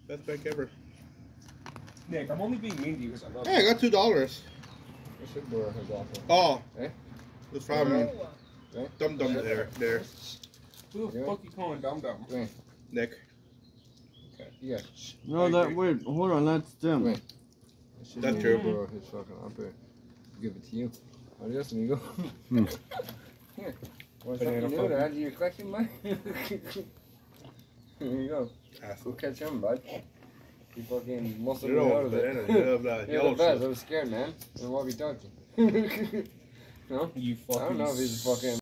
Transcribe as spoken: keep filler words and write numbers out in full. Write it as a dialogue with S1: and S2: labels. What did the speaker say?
S1: Best bank ever.
S2: Nick, I'm only being mean to you because I love
S1: Hey, I
S2: you.
S1: got two dollars.
S3: I should borrow his offer.
S1: Oh.
S3: Eh?
S1: It's from
S3: Eh?
S1: Dum Dum there. There.
S2: Who the
S3: Yeah.
S2: fuck you calling Dum Dum?
S3: Wait.
S1: Nick.
S2: Okay.
S3: Yeah.
S4: No, that wait, hold on, that's them.
S3: Wait. I should
S1: That's
S3: maybe
S1: true.
S3: borrow his fucking offer. Give it to you. Adios, amigo.
S4: Hmm.
S3: Here. Want
S2: Banana
S3: something new
S2: phone.
S3: to add to your collection, bud? Here you go. Go
S1: Asshole.
S3: catch him, bud. You fucking muscled
S1: You
S3: me
S1: know,
S3: out of it.
S1: banana, you have that
S3: You're
S1: yellow
S3: the best.
S1: shit.
S3: I was scared, man. And what we talking? No?
S2: You fucking.
S3: I don't know if he's fucking.